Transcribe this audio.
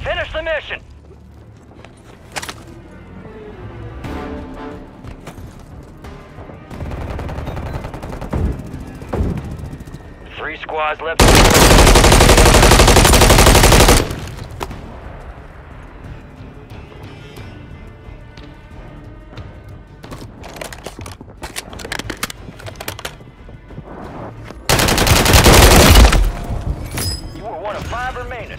Finish the mission! 3 squads left. You were one of 5 remaining.